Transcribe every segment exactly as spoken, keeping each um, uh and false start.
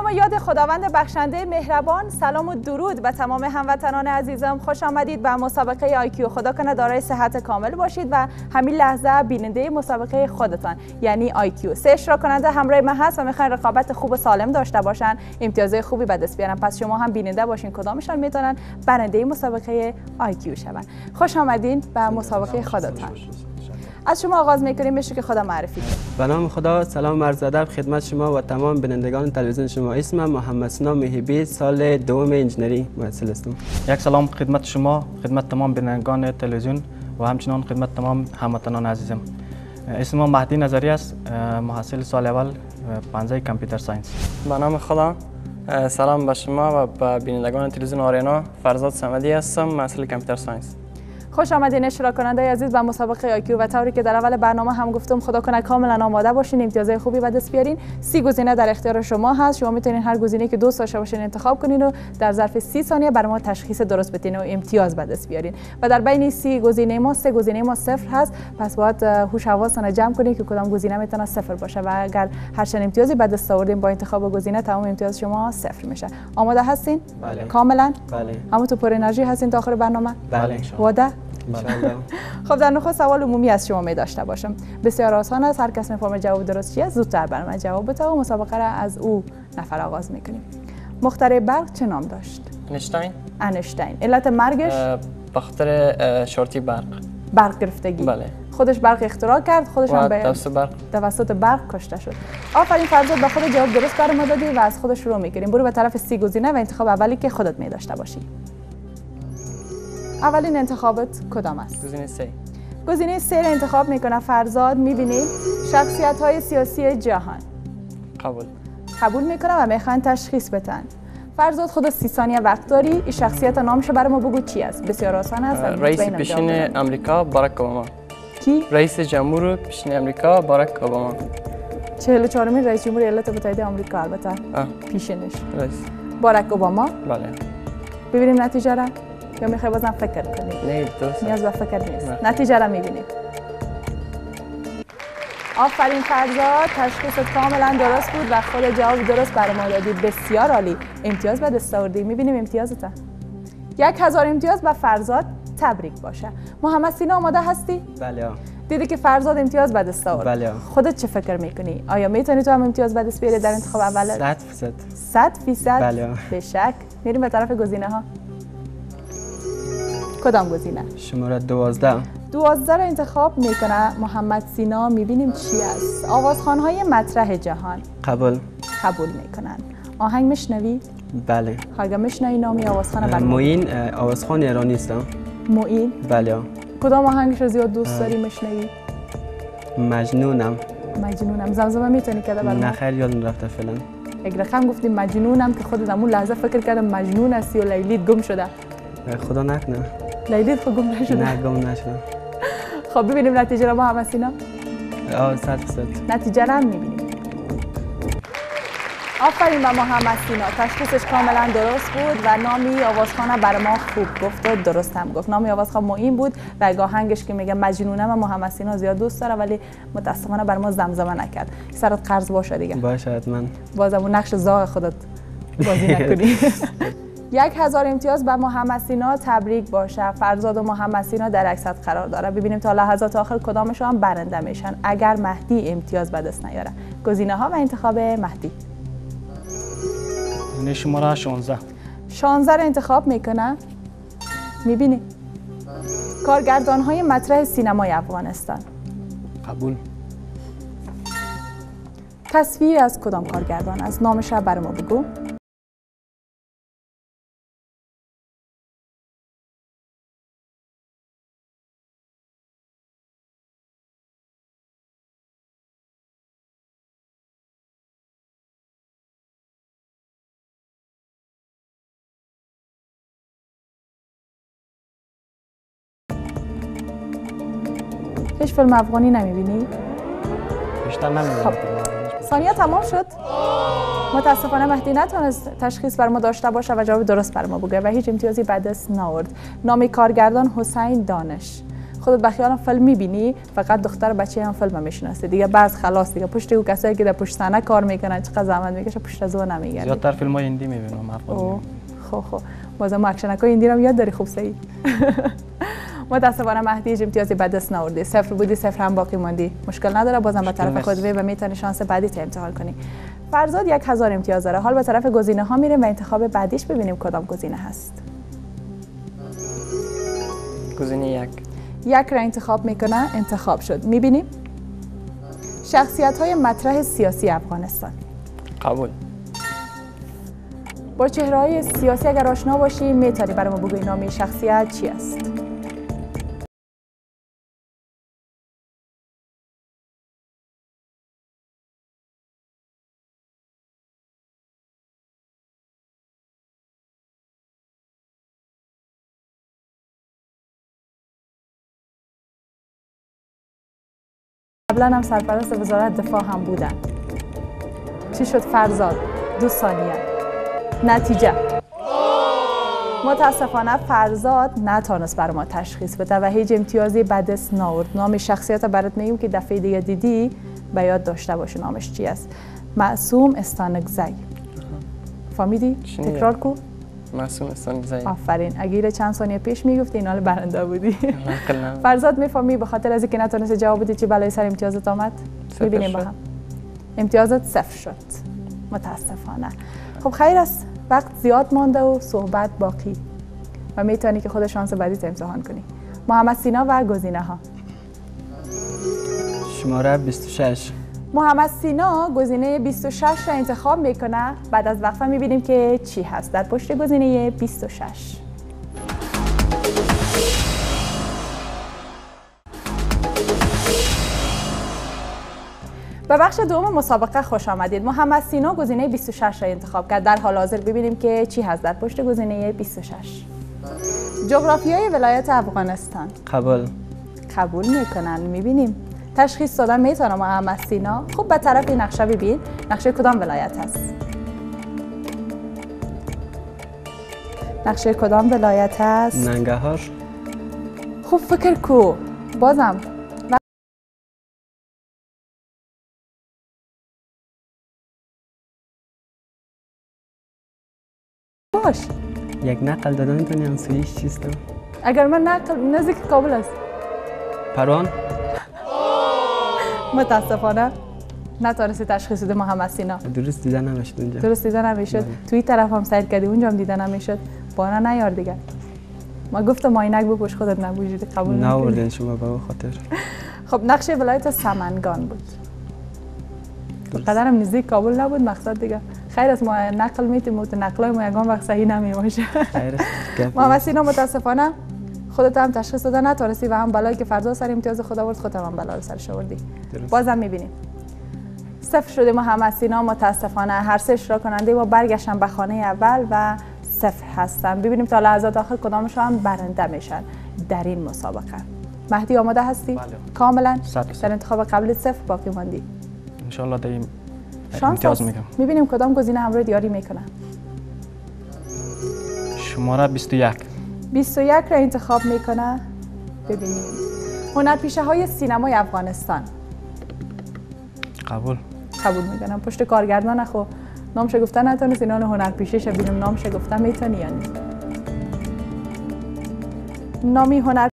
و یاد خداوند بخشنده مهربان. سلام و درود به تمام هموطنان عزیزم. خوش آمدید به مسابقه آی کیو. خدا کنه دارای صحت کامل باشید و همین لحظه بیننده مسابقه خودتان یعنی آی کیو. سه اشتراک کننده همراه من هست و میخوان رقابت خوب و سالم داشته باشن، امتیازهای خوبی به دست بیارن. پس شما هم بیننده باشین کدامشان میتونن برنده مسابقه آی کیو شون. خوش آمدین به مسابقه خودتان. از شما آغاز میکنیم، بشه که خدا معرفی کنید. به نام خدا، سلام عرض ادب خدمت شما و تمام بینندگان تلویزیون شما. اسمم محمد سینا محبی، سال دوم انجینری محصل هستم. یک سلام خدمت شما، خدمت تمام بینندگان تلویزیون و همچنان خدمت تمام هموطنان عزیزم. اسمم مهدی نظری است، محصل سال اول پانزده کامپیوتر ساینس. به نام خدا، سلام به شما و به بینندگان تلویزیون آریانا. فرزاد صمدی هستم، محصل کامپیوتر ساینس. خوش آمدین اشتراک کننده عزیز به مسابقه آی کیو. و طوری که در اول برنامه هم گفتم، خدا کنه کاملا آماده باشین، امتیازهای خوبی به دست بیارین. سی گزینه در اختیار شما هست. شما میتونین هر گزینه‌ای که دوست داشته باشین انتخاب کنین و در ظرف سی ثانیه برای ما تشخیص درست بدین و امتیاز به دست بیارین. و در بین سی گزینه ما سه گزینه ما صفر هست، پس باید هوش حواستون جمع کنین که کدام گزینه میتونه صفر باشه و اگر هر چند امتیازی به دست آوردین با انتخاب گزینه تمام امتیاز شما صفر میشه. آماده هستین؟ بله. کاملا؟ بله. همون تو پر انرژی هستین تا آخر برنامه؟ بله. وعده؟ بله. خب در نخست سوال عمومی از شما می داشته باشم. بسیار آسان است، هر کس میفهمه جواب درست چیه زودتر بر من جواب بده و مسابقه را از او نفر آغاز میکنیم. مخترع برق چه نام داشت؟ انشتین. انشتین. علت مرگش؟ به خاطر شورتی برق. برق گرفتگی. بله. خودش برق اختراع کرد، خودش هم به توسط برق توسط برق کشته شد. آفرین فرزاد، به خود جواب درست برام دادی و از خودش شروع میکنیم. برو به طرف سی گزینه و انتخاب اولی که خودت می داشته باشی. اولین انتخابت کدام است؟ گزینه سه. گزینه سه را انتخاب میکنه فرزاد. میبینید شخصیت های سیاسی جهان. قبول. قبول میکنه و میخوان تشخیص بدن. فرزاد خود سی ثانیه وقت داری. این شخصیت نامش برای ما بگو چی است؟ بسیار آسان است. رئیس پیشین امریکا باراک اوباما. کی؟ رئیس جمهور پیشین امریکا باراک اوباما. چهل و چهارمین رئیس جمهور ایالات متحده آمریکا. البته پیشینش رئیس باراک اوباما. بله. ببینیم نتیجه را یا میخوای بازم فکر کنید؟ نه درست. نیاز به فکر نیست. نتیجه را میبینید. آفرین فرزاد، تشخیصت کاملا درست بود و خود جواب درست برای ما دادی. بسیار عالی، امتیاز به دست آوردی. میبینیم امتیازت. یک هزار امتیاز به فرزاد تبریک باشه. محمد سینا آماده هستی؟ بله. دیدی که فرزاد امتیاز به دست آورد. بله. خودت چه فکر میکنی؟ آیا میتونی تو هم امتیاز به دست بیاری در انتخاب اول؟ صد فیصد. صد فیصد؟ بله. به شک. میریم به طرف گزینه ها. کدام گزینه؟ شماره دوازده. دوازده را انتخاب میکنه محمد سینا. میبینیم چی است؟ آوازخوان‌های مطرح جهان. قبول. قبول میکنن. آهنگ میشنوی؟ بله. اگه میشنوی نامی آوازخوان برام. معین آوازخوان ایرانی است. معین؟ بله. کدام آهنگش رو زیاد دوست داری میشنوی؟ مجنونم. مجنونم. زمزمه میتونی کده برام؟ نه خیر یادم رفته فعلا. یک رقم گفتیم مجنونم که خودت همون لحظه فکر کردم مجنون هستی و لیلیت گم شده. خدا نکنه. لیلیت خود گم نشده؟ نه گم نشده. خب ببینیم نتیجه رو محمد سینا. آه صد فیصد. نتیجه رو هم میبینیم. آفرین به محمد سینا، تشخیصش کاملا درست بود و نامی آوازخوانه برای ما خوب گفت و درست هم گفت. نامی آوازخوان معین بود و اگه آهنگش که میگه مجنونم محمد سینا زیاد دوست داره ولی متاسفانه برای ما زمزمه نکرد. سرت قرض باشه دیگه. باشه حتما. بازم اون نقش زاغ خودت بازی نکنی. یک هزار امتیاز به محمد سینا تبریک باشه. فرزاد و محمد سینا در عکس قرار داره. ببینیم تا لحظات آخر کدامشون هم برنده میشن اگر مهدی امتیاز به دست نیاره. گزینه ها و انتخاب مهدی. گزینه شماره شانزده. شانزده رو انتخاب میکنه. میبینی کارگردان های مطرح سینمای افغانستان. قبول. تصویر از کدام کارگردان است؟ نامش رو برای ما بگو. هیچ فیلم افغانی نمیبینی؟ بیشتر نمیبینم. خب ثانیه تمام شد. متاسفانه مهدی نتونست تشخیص بر ما داشته باشه و جواب درست بر ما بگه و هیچ امتیازی به دست نآورد. نام کارگردان حسین دانش. خودت بخیالم فیلم میبینی فقط دختر بچه هم فیلم میشناسه دیگه، بعد خلاص دیگه پشت او کسایی که در پشت صحنه کار میکنن چقدر زحمت میکشه پشت از اون نمیگردی. زیادتر فیلم های هندی میبینم. خب خب بازم اکشنکای هندی رو یاد داری خوب سعید. متاسفانه مهدی هیچ امتیازی به دست نآوردی، صفر بودی صفر هم باقی موندی. مشکل نداره، بازم به طرف خود و میتونی شانس بعدی تا امتحان کنی. فرزاد یک هزار امتیاز داره. حال به طرف گزینه ها میریم و انتخاب بعدیش ببینیم کدام گزینه هست. گزینه یک. یک را انتخاب میکنه، انتخاب شد. میبینیم شخصیت های مطرح سیاسی افغانستان. قبول. با چهره های سیاسی اگر آشنا باشی میتونی برای ما بگوی نام شخصیت چی است؟ قبلا هم سرپرست وزارت دفاع هم بودن. چی شد فرزاد؟ دو ثانیه. نتیجه متاسفانه فرزاد نتونست بر ما تشخیص بده و هیچ امتیازی به دست نآورد. نام شخصیت برات میگم که دفعه دیگه دیدی به یاد داشته باشی نامش چی است. معصوم استانکزی. فهمیدی؟ تکرار کو. معصوم استانکزی. آفرین. اگه چند ثانیه پیش میگفتی این حال برنده بودی. فرزاد میفهمی به خاطر از اینکه نتونست جواب بدی چی بلای سر امتیازت آمد؟ میبینیم با هم. امتیازت صفر شد. متاسفانه. خب خیر است. وقت زیاد مانده و صحبت باقی و میتونی که خود شانس بعدی امتحان کنی. محمد سینا و گزینه ها. شماره بیست و شش. محمد سینا گزینه بیست و شش را انتخاب میکنه. بعد از وقفه میبینیم که چی هست در پشت گزینه بیست و شش. به بخش دوم مسابقه خوش آمدید. محمد سینا گزینه بیست و شش را انتخاب کرد. در حال حاضر ببینیم که چی هست در پشت گزینه بیست و شش. جغرافیای ولایت افغانستان. قبول. قبول میکنن. میبینیم تشخیص دادن میتونه محمد سینا. خوب به طرف این نقشه ببین. نقشه کدام ولایت هست؟ نقشه کدام ولایت هست؟ ننگرهار. خوب فکر کو. بازم باش. یک نقل دادن تو همسایه‌اش چیست؟ اگر من نقل نزدیک کابل است. پروان. متاسفانه نتونستی تشخیص بده محمد سینا. درست دیده نمیشد اونجا. درست دیده نمیشد. توی طرف هم سیر کردی اونجا هم دیده نمیشد. بانا نیار دیگه. ما گفتم ماینک بپوش خودت نبوجید قبول نکردی. نآوردین شما به خاطر. خب نقشه ولایت سمنگان بود. قدرم نزدیک کابل نبود مقصد دیگه. خیر است ما نقل میتیم و نقلای ما یگان وقت صحیح نمیباشه. خیر است. محمد سینا متاسفانه خودت هم تشخیص داده نتونستی و هم بلایی که فرزاد سر امتیاز خود آورد خودت هم بلا رو سرش آوردی. بازم میبینیم صفر شده محمد سینا. متاسفانه هر سه اشتراک کننده ما برگشتن به خانه اول و صفر هستن. ببینیم تا لحظات آخر کدامشون هم برنده میشن در این مسابقه. مهدی آماده هستی؟ بله. کاملا در انتخاب قبل صفر باقی ماندی. ان شاء الله داریم امتیاز میگم. میبینیم کدام گزینه همراه دیاری میکنه. شماره بیست و یک. بیست و یک را انتخاب میکنه. ببینیم هنرپیشه های سینمای افغانستان. قبول. قبول میکنم. پشت کارگردان خو نامش گفتن نتونست اینان هنرپیشه شه ببینیم نامش گفتن میتونی یا نه. نامی هنر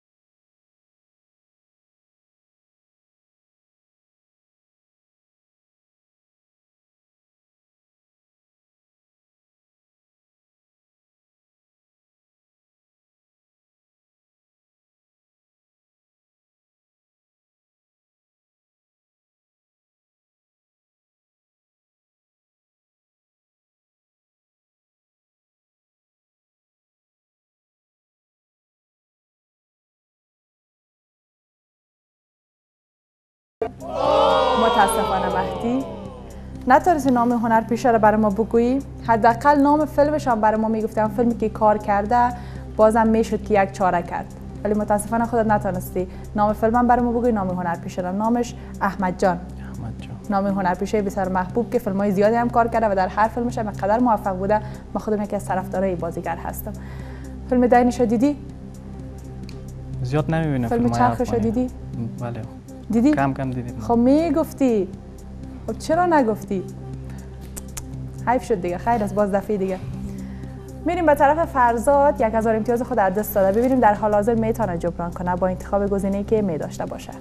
متاسفانه مهدی نتونستی نام هنرپیشه رو برای ما بگویی. حداقل نام فیلمش هم برای ما میگفتی، فیلمی که کار کرده بازم میشد که یک چاره کرد، ولی متاسفانه خودت نتونستی نام فیلم هم برای ما بگویی. نام هنرپیشه رو نامش احمد جان. احمد جان نام هنرپیشه بسیار محبوب که فیلم‌های زیادی هم کار کرده و در هر فیلمش هم اینقدر موفق بوده. من خودم یکی از طرفدارای بازیگر هستم. فیلم دینش رو دیدی؟ زیاد نمیبینم فیلم چرخشو دیدی؟ بله دیدی؟ کم کم دیدیم. خب میگفتی. خب چرا نگفتی؟ حیف شد دیگه. خیر از باز دفعه دیگه. میریم به طرف فرزاد. یک هزار امتیاز خود از دست داده. ببینیم در حال حاضر میتونه جبران کنه با انتخاب گزینه‌ای که می داشته باشه.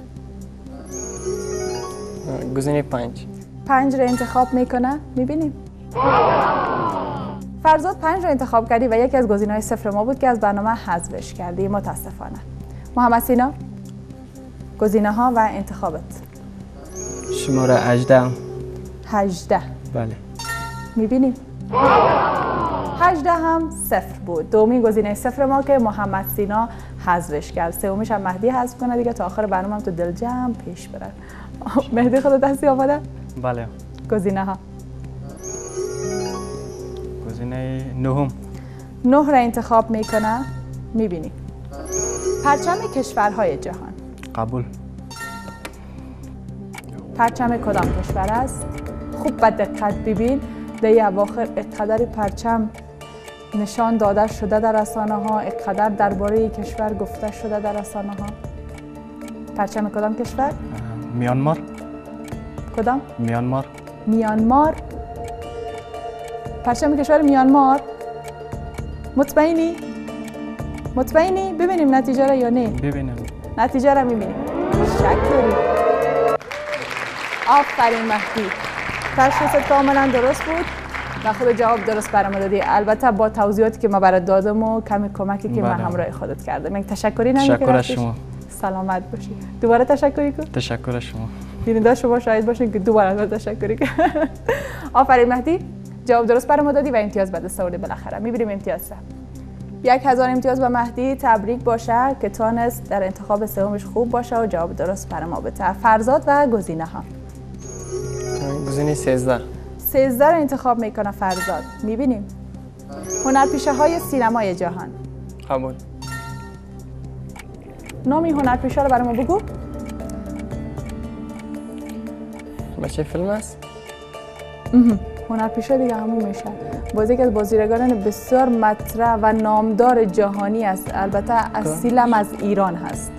گزینه پنج. پنج رو انتخاب میکنه. میبینیم. فرزاد پنج رو انتخاب کردی و یکی از گزینه‌های صفر ما بود که از برنامه حذفش کردی. متاسفانه. محمد سینا گزینه ها و انتخابت. شماره هجده. هجده. بله. میبینیم. هجده هم صفر بود. دومی گزینه صفر ما که محمد سینا حذفش کرد. سومیش هم مهدی حذف کنه دیگه تا آخر برنامه هم تو دل جمع پیش بره. مهدی خود دستی آماده؟ بله. گزینه ها. گزینه نهم. نه را انتخاب میکنه. میبینی. پرچم کشورهای جهان. قبول. پرچم کدام کشور است؟ خوب به دقت ببین. در اواخر اقدر پرچم نشان داده شده در رسانه ها، اقدر درباره کشور گفته شده در رسانه ها. پرچم کدام کشور؟ میانمار. کدام؟ میانمار. میانمار. پرچم کشور میانمار. مطمئنی؟ مطمئنی؟ ببینیم نتیجه را یا نه؟ ببینیم. نتیجه را میبینیم. شک داری. آفرین مهدی. تشخیصت کاملا درست بود و خود جواب درست برام دادی. البته با توضیحاتی که ما برات دادم و کمی کمکی که من همراه خودت کردم. یک تشکری نمی‌کنم. تشکر از شما. سلامت باشی. دوباره تشکری کن. تشکر از شما. بیننده شما شاهد باشین که دوباره تشکری کن. آفرین مهدی. جواب درست برام دادی و امتیاز به دست آوردی بالاخره. می‌بریم امتیاز سه. یک هزار امتیاز به مهدی. تبریک باشه که تونست در انتخاب سومش خوب باشه و جواب درست برای ما بده. فرزاد و گزینه ها. گزینه سیزده. سیزده رو انتخاب میکنه فرزاد. میبینیم. هنرپیشه های سینمای جهان. قبول. نامی هنرپیشه رو برای ما بگو. چه فیلم است؟ هنرپیشه دیگه همون میشه. بازی که از بازیگران بسیار مطرح و نامدار جهانی است. البته اصیلم از ایران هست.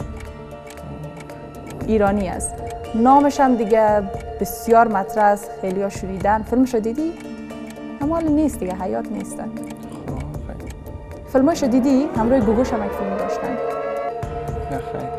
ایرانی است. نامش هم دیگه بسیار مطرح است. خیلی ها شنیدن. فیلمشو دیدی؟ همال نیست دیگه. حیات نیستن. فیلمشو دیدی؟ همراه گوگوش هم یک فیلم داشتن. نه خیر.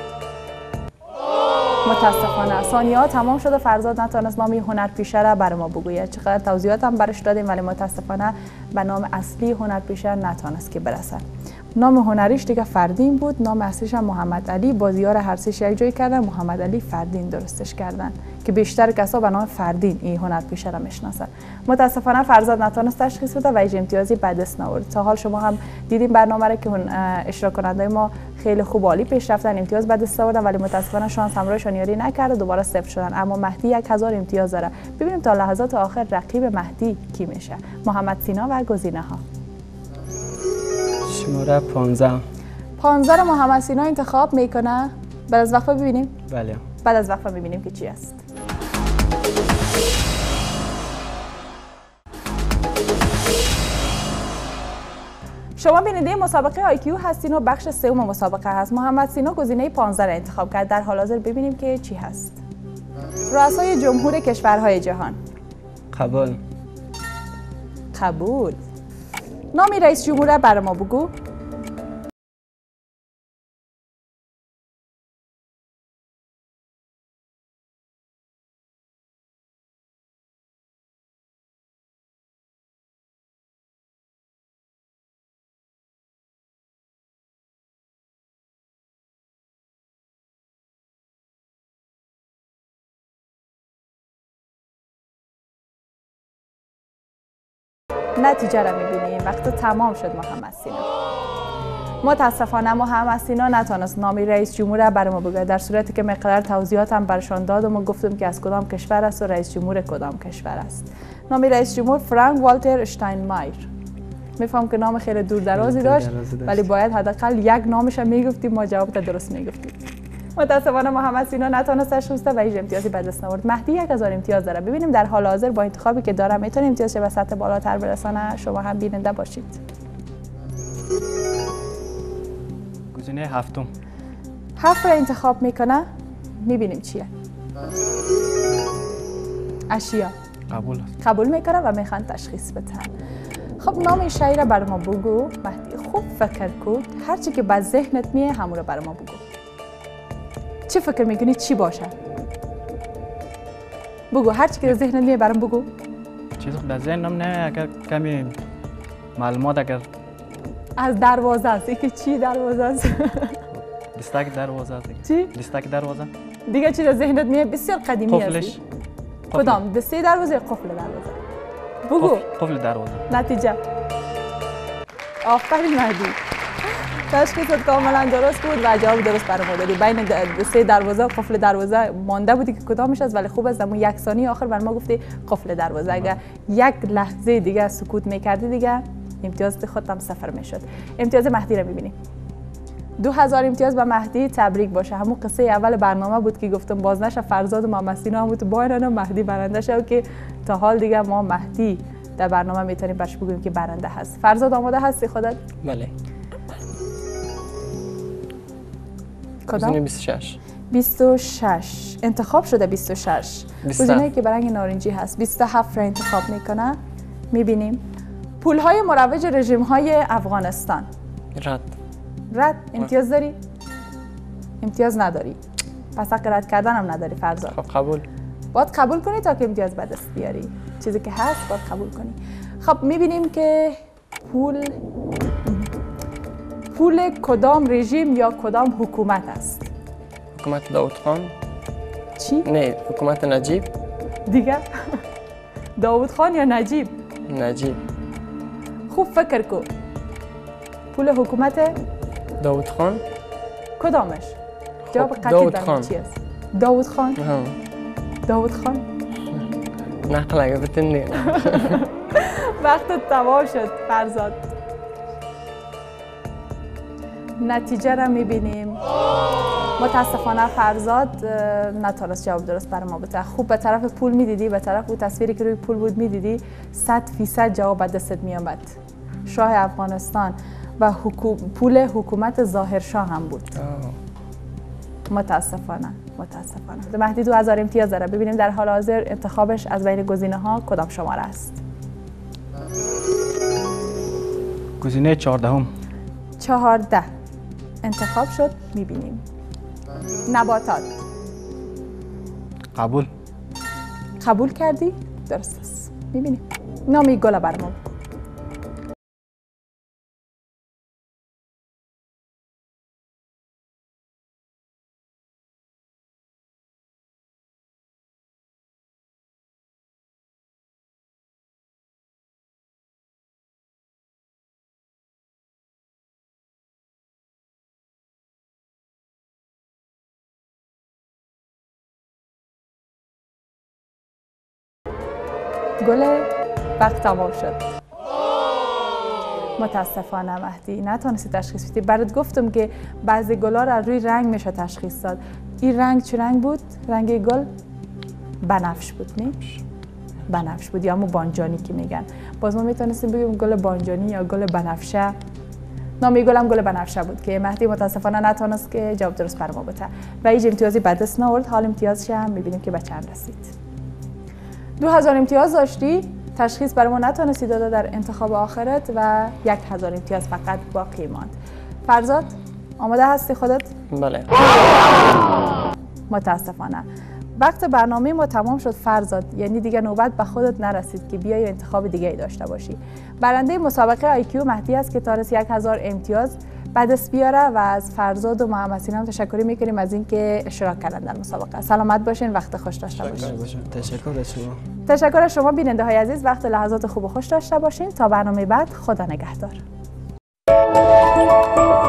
متاسفانه ثانیه ها تمام شده. فرزاد نتونست نام هنرپیشه را بر ما بگوید. چقدر توضیحات هم برش دادیم ولی متاسفانه به نام اصلی هنرپیشه نتونست که برسه. نام هنریش دیگه فردین بود. نام اصلیش هم محمد علی. بازیار هرسیش یک جای کردن. محمد علی فردین درستش کردن که بیشتر کسا به نام فردین این هنرپیشه را میشناسن. متاسفانه فرزاد نتونست تشخیص بده و هیچ امتیازی به دست نآورد. تا حال شما هم دیدیم برنامه را که اشتراک کننده ما خیلی خوب عالی پیش رفتن، امتیاز به دست آوردن ولی متاسفانه شانس همراهشان یاری نکرد، دوباره صفر شدن. اما مهدی یک هزار امتیاز داره. ببینیم تا لحظات آخر رقیب مهدی کی میشه. محمد سینا و گزینه ها. شماره پانزده. پانزده رو محمد سینا انتخاب میکنه. بعد از وقفه ببینیم. بله. بعد از وقفه ببینیم که چی است. شما بیننده مسابقه آی کیو هستین و بخش سوم مسابقه هست. محمد سینا گزینه پانزده را انتخاب کرد. در حال حاضر ببینیم که چی هست. رؤسای جمهور کشورهای جهان. قبول. قبول. نامی رئیس جمهور را برای ما بگو. نتیجه را میبینیم. وقت تمام شد محمد سینا. متاسفانه محمد سینا نتونست نامی رئیس جمهور را برای ما بگه، در صورتی که مقدار توضیحات هم برشان دادم و گفتم که از کدام کشور است و رئیس جمهور کدام کشور است. نامی رئیس جمهور فرانک والتر اشتاینمایر. میفهم که نام خیلی دور درازی داشت ولی باید حداقل یک نامش هم میگفتیم ما جواب درست میگفتیم. متاسفانه محمد سینا نتونست تشخیص بده و هیچ امتیازی به دست نآورد. مهدی یک هزار امتیاز داره. ببینیم در حال حاضر با انتخابی که داره میتونه امتیازش به سطح بالاتر برسانه. شما هم بیننده باشید. گزینه هفتم. حرف را انتخاب میکنه، میبینیم چیه. اشیا قبول است. قبول میکنه و میخوان تشخیص بدن. خب نام این شی را بر ما بگو مهدی. خوب فکر کن، هرچی که به ذهنت میه همون را بر ما بگو. چی فکر میکنی چی باشه؟ بگو، هرچی که در ذهنت میه برام بگو. چیز در ذهنم نه، اگر کمی معلومات اگر از دروازه است. یکی چی دروازه است؟ دستک دروازه است. چی؟ دستک دروازه. دیگه چی در ذهنت میه بسیار قدیمی است. قفلش. کدام؟ دسته دروازه یا قفل دروازه؟ بگو. قفل, قفل دروازه. نتیجه. آفرین مهدی. تشخیصت کاملا درست بود و جواب درست برام دادی. بین دسته دروازه و قفل دروازه مانده بودی که کدامش است، ولی خوب است در یک ثانیه آخر بر ما گفتی قفل دروازه. اگر یک لحظه دیگه سکوت میکردی دیگه امتیاز خودت هم صفر میشد. امتیاز مهدی رو میبینیم. دو هزار امتیاز به مهدی. تبریک باشه. همون قصه اول برنامه بود که گفتم بازنش فرزاد و محمد سینا هم بود باید مهدی برنده شد که تا حال دیگه ما مهدی در برنامه میتونیم برش بگوییم که برنده هست. فرزاد آماده هستی خودت؟ بله. کدام؟ بیست و شش. بیست و شش انتخاب شده. بیست و شش گزینه‌ای که برنگ نارنجی هست. بیست و هفت را انتخاب میکنه. میبینیم پولهای مروج رژیم های افغانستان. رد. رد. امتیاز داری؟ امتیاز نداری. پس حق رد کردن هم نداری فرزاد. خب قبول. باید قبول کنی تا که امتیاز به دست بیاری. چیزی که هست باید قبول کنی. خب میبینیم که پول پول کدام رژیم یا کدام حکومت است؟ حکومت داود خان. چی؟ نه، حکومت نجیب. دیگه داود خان یا نجیب؟ نجیب. خوب فکر کن. پول حکومت داود خان. کدامش؟ جواب قطعی داود برای خان. چی است؟ داود خان؟ ها. داود خان؟ نقل اگه بتونی. وقت تمام شد فرزاد. نتیجه را میبینیم. متاسفانه فرزاد نتونست جواب درست برای ما بده. خوب به طرف پول میدیدی، به طرف اون تصویری که روی پول بود میدیدی، صد فیصد جواب به دستت میامد. شاه افغانستان و حکو... پول حکومت ظاهرشاه هم بود. متاسفانه متاسفانه. مهدی دو هزار امتیاز داره. ببینیم در حال حاضر انتخابش از بین گزینه ها کدام شماره است. گزینه چهاردهم. چهارده انتخاب شد. میبینیم نباتات. قبول. قبول کردی؟ درست است. میبینیم نامی گل برمون. گل وقت تمام شد. متاسفانه مهدی نتونستی تشخیص بدی. برات گفتم که بعضی گلا را روی رنگ میشه تشخیص داد. این رنگ چه رنگ بود؟ رنگ گل بنفش بود. نه؟ بنفش بود یا همون بانجانی که میگن. باز ما میتونستیم بگیم گل بانجانی یا گل بنفشه. نامی گل هم گل بنفشه بود که مهدی متاسفانه نتونست که جواب درست بر ما بده و هیچ امتیازی به دست نآورد. حال امتیازش هم میبینیم که به چند رسید. دو هزار امتیاز داشتی، تشخیص برای ما نتونستی داده در انتخاب آخرت و یک هزار امتیاز فقط باقی ماند. فرزاد آماده هستی خودت؟ بله. متاسفانه وقت برنامه ما تمام شد فرزاد، یعنی دیگه نوبت به خودت نرسید که بیای انتخاب دیگه ای داشته باشی. برنده مسابقه آی کیو مهدی است که تارس یک هزار امتیاز به دست بیاره و از فرزاد و محمد سینا هم تشکر میکنیم از اینکه اشتراک کردن در مسابقه. سلامت باشین، وقت خوش داشته باشین. تشکر از شما. تشکر از شما بیننده های عزیز، وقت لحظات خوب و خوش داشته باشین. تا برنامه بعد، خدا نگهدار.